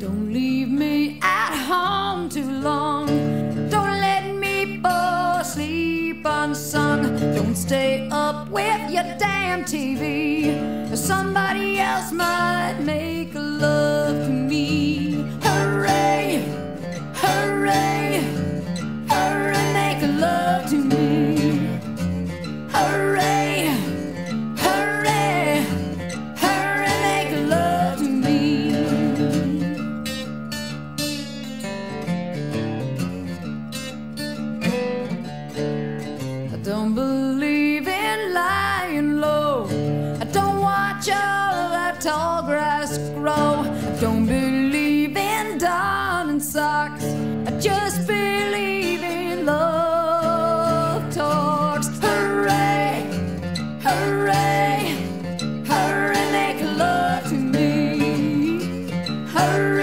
Don't leave me at home too long. Don't let me fall asleep unsung. Don't stay up with your damn TV. Somebody else might make love to me. Hooray, hooray, hooray, make love to me. Hooray, hooray, hooray, make love to me. I don't believe in lying low. I don't watch all of that tall grass grow. I don't believe in donning socks. I just believe in love talks. Hooray, hooray, hooray, make love to me. Hooray.